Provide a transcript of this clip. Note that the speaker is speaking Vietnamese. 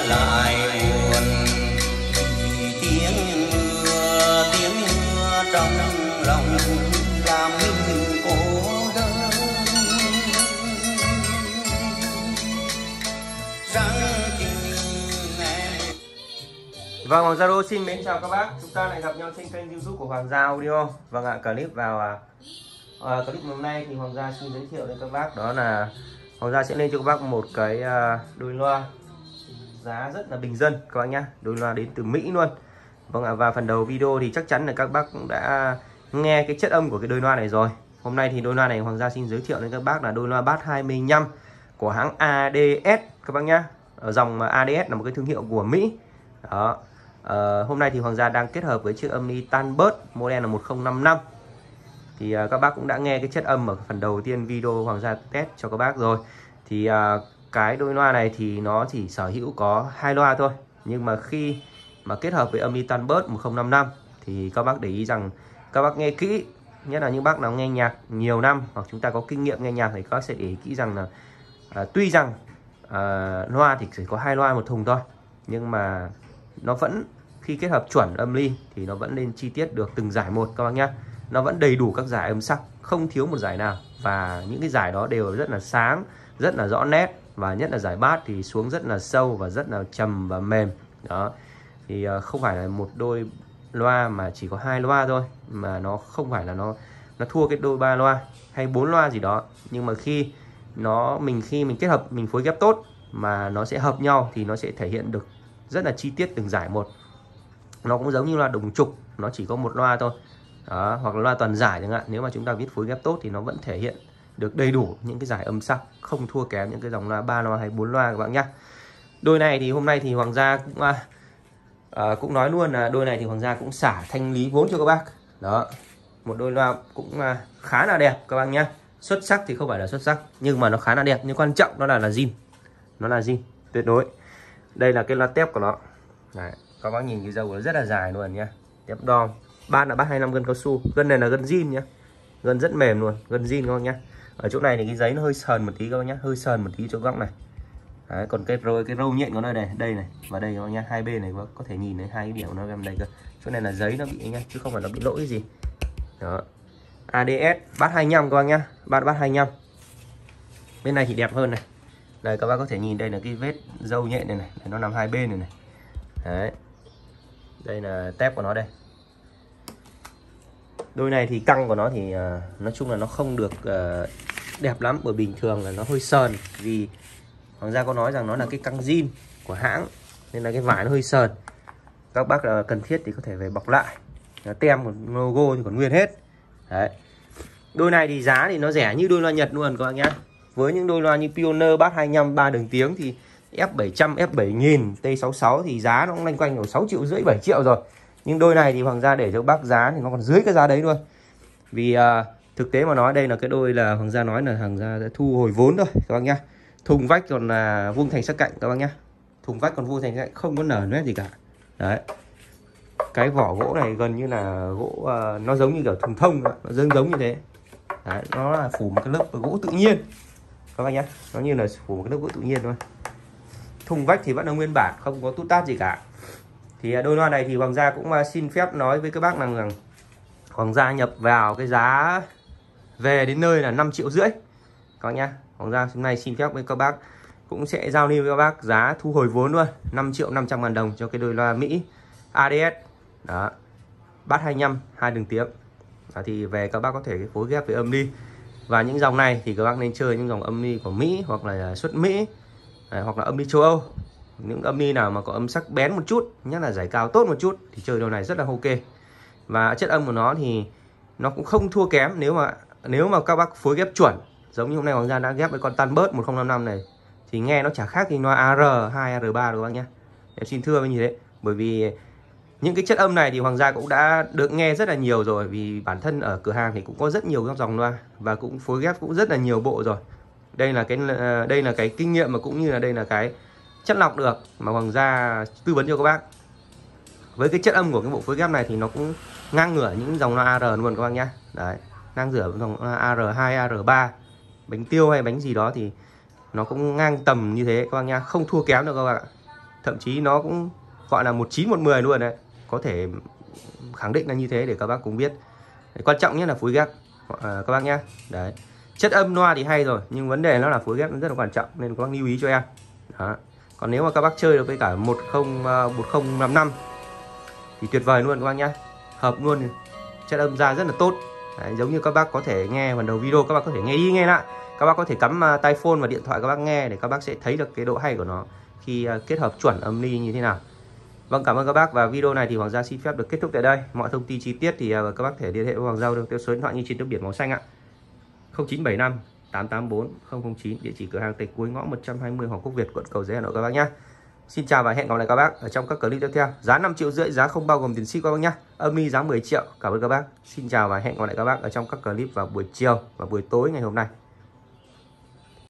lại buồn vì tiếng mưa trong lòng làm mình cô đơn. Vâng, Hoàng Gia Đô xin mến chào các bác. Chúng ta lại gặp nhau trên kênh YouTube của Hoàng Gia Audio. Vâng ạ, clip hôm nay thì Hoàng Gia xin giới thiệu đến các bác đó là Hoàng Gia sẽ lên cho các bác một cái đôi loa giá rất là bình dân các bác nhá. Đôi loa đến từ Mỹ luôn. Vâng ạ, và phần đầu video thì chắc chắn là các bác cũng đã nghe cái chất âm của cái đôi loa này rồi. Hôm nay thì đôi loa này Hoàng Gia xin giới thiệu đến các bác là đôi loa bass 25 của hãng ADS các bác nhá. Ở dòng ADS là một cái thương hiệu của Mỹ. Đó. Hôm nay thì Hoàng Gia đang kết hợp với chiếc âm ly Tanbird model là 1055. Thì các bác cũng đã nghe cái chất âm ở phần đầu tiên video Hoàng Gia test cho các bác rồi. Thì cái đôi loa này thì nó chỉ sở hữu có 2 loa thôi. Nhưng mà khi mà kết hợp với âm ly Tanbird 1055 thì các bác để ý rằng các bác nghe kỹ, nhất là những bác nào nghe nhạc nhiều năm hoặc chúng ta có kinh nghiệm nghe nhạc thì các bác sẽ để ý kỹ rằng là tuy rằng loa thì chỉ có 2 loa một thùng thôi, nhưng mà nó vẫn khi kết hợp chuẩn âm ly thì nó vẫn lên chi tiết được từng giải một các bác nhé. Nó vẫn đầy đủ các giải âm sắc, không thiếu một giải nào. Và những cái giải đó đều rất là sáng, rất là rõ nét. Và nhất là giải bass thì xuống rất là sâu và rất là trầm và mềm. Đó. Thì không phải là một đôi loa mà chỉ có 2 loa thôi, mà nó không phải là nó thua cái đôi 3 loa hay 4 loa gì đó. Nhưng mà khi mình kết hợp, mình phối ghép tốt mà nó sẽ hợp nhau thì nó sẽ thể hiện được rất là chi tiết từng giải một. Nó cũng giống như loa đồng trục, nó chỉ có một loa thôi. Đó, hoặc là loa toàn giải chẳng hạn, nếu mà chúng ta viết phối ghép tốt thì nó vẫn thể hiện được đầy đủ những cái giải âm sắc, không thua kém những cái dòng loa 3 loa hay 4 loa các bạn nhé. Đôi này thì hôm nay thì Hoàng Gia cũng nói luôn là đôi này thì Hoàng Gia cũng xả thanh lý vốn cho các bác. Đó, một đôi loa cũng khá là đẹp các bác nhé. Xuất sắc thì không phải là xuất sắc, nhưng mà nó khá là đẹp. Nhưng quan trọng đó là zin, nó là zin tuyệt đối. Đây là cái loa tép của nó. Đấy, các bác nhìn cái dầu nó rất là dài luôn nhá. Tép đom. Ban là bass 25 gân cao su. Gân này là gân zin nhá. Gân rất mềm luôn, gân zin các bác nhá. Ở chỗ này thì cái giấy nó hơi sờn một tí các bác nhá, hơi sờn một tí chỗ góc này. Đấy, còn cái râu nhện của nó đây này và đây các bác nhá, hai bên này có thể nhìn thấy hai cái điểm của nó em đây cơ. Chỗ này là giấy nó bị nhá, chứ không phải nó bị lỗi gì. Đó. ADS bass 25 các bác nhá, bass 25. Bên này thì đẹp hơn này. Đây các bác có thể nhìn đây là cái vết râu nhện này, nó nằm hai bên này. Đấy. Đây là tép của nó đây. Đôi này thì căng của nó thì nói chung là nó không được đẹp lắm, bởi bình thường là nó hơi sờn, vì Hoàng Gia có nói rằng nó là cái căng zin của hãng nên là cái vải nó hơi sờn. Các bác cần thiết thì có thể về bọc lại. Tem của logo thì còn nguyên hết. Đấy. Đôi này thì giá thì nó rẻ như đôi loa Nhật luôn các bác nhá. Với những đôi loa như Pioneer bass 25 3 đường tiếng thì F700, F7000, T66 thì giá nó cũng loanh quanh ở 6,5 triệu 7 triệu rồi. Nhưng đôi này thì Hoàng Gia để cho bác giá thì nó còn dưới cái giá đấy luôn. Vì thực tế mà nói đây là cái đôi là Hoàng Gia nói là Hoàng Gia đã thu hồi vốn thôi các bác nhá. Thùng vách còn là vuông thành sắc cạnh các bác nhá. Thùng vách còn vuông thành sắc cạnh, không có nở nét gì cả. Đấy. Cái vỏ gỗ này gần như là gỗ nó giống như kiểu thùng thông, nó giống như thế. Đấy, nó là phủ một cái lớp gỗ tự nhiên các bác nhé, nó như là phủ một cái lớp gỗ tự nhiên thôi. Thùng vách thì vẫn là nguyên bản, không có tút tát gì cả. Thì đôi loa này thì Hoàng Gia cũng xin phép nói với các bác rằng Hoàng Gia nhập vào cái giá về đến nơi là 5,5 triệu các bác nhá. Hoàng Gia hôm nay xin phép với các bác cũng sẽ giao lưu với các bác giá thu hồi vốn luôn, 5.500.000 đồng cho cái đôi loa Mỹ ADS. Đó. Bass 25 2 đường tiếng. Đó, thì về các bác có thể phối ghép với âm ly. Và những dòng này thì các bác nên chơi những dòng âm ly của Mỹ hoặc là xuất Mỹ, hoặc là âm ly châu Âu. Những âm ly nào mà có âm sắc bén một chút, nhất là giải cao tốt một chút thì chơi đôi này rất là ok. Và chất âm của nó thì nó cũng không thua kém nếu mà các bác phối ghép chuẩn. Giống như hôm nay Hoàng Gia đã ghép với con Tanbird 1055 này thì nghe nó chả khác gì loa AR2, AR3 đâu các bác nhé. Em xin thưa với như thế. Bởi vì những cái chất âm này thì Hoàng Gia cũng đã được nghe rất là nhiều rồi. Vì bản thân ở cửa hàng thì cũng có rất nhiều các dòng loa và cũng phối ghép cũng rất là nhiều bộ rồi. Đây là cái kinh nghiệm mà cũng như là đây là cái chất lọc được mà Hoàng Gia tư vấn cho các bác. Với cái chất âm của cái bộ phối ghép này thì nó cũng ngang ngửa những dòng loa AR luôn các bác nhá. Đấy, ngang ngửa dòng AR2, AR3, bánh tiêu hay bánh gì đó thì nó cũng ngang tầm như thế các bác nhá, không thua kém đâu các bác ạ. thậm chí nó cũng gọi là 19 110 luôn đấy, có thể khẳng định là như thế để các bác cũng biết. Quan trọng nhất là phối ghép các bác nhé. Đấy, chất âm loa thì hay rồi, nhưng vấn đề nó là phối ghép nó rất là quan trọng, nên các bác lưu ý cho em. Đó. Còn nếu mà các bác chơi được với cả 1055 thì tuyệt vời luôn các bác nhé, hợp luôn, chất âm ra rất là tốt. Đấy, giống như các bác có thể nghe phần đầu video, các bác có thể nghe đi nghe lại, các bác có thể cắm tai phone và điện thoại các bác nghe để các bác sẽ thấy được cái độ hay của nó khi kết hợp chuẩn âm ly như thế nào. Vâng, cảm ơn các bác, và video này thì Hoàng Gia xin phép được kết thúc tại đây. Mọi thông tin chi tiết thì các bác thể liên hệ với Hoàng Gia được theo số điện thoại như trên tấm biển màu xanh ạ. 0975 884 009, địa chỉ cửa hàng tại cuối ngõ 120 Hoàng Quốc Việt, quận Cầu Giấy, Hà Nội các bác nhé. Xin chào và hẹn gặp lại các bác ở trong các clip tiếp theo. Giá 5,5 triệu, giá không bao gồm tiền ship các bác nhé. Âm ly giá 10 triệu. Cảm ơn các bác. Xin chào và hẹn gặp lại các bác ở trong các clip vào buổi chiều và buổi tối ngày hôm nay.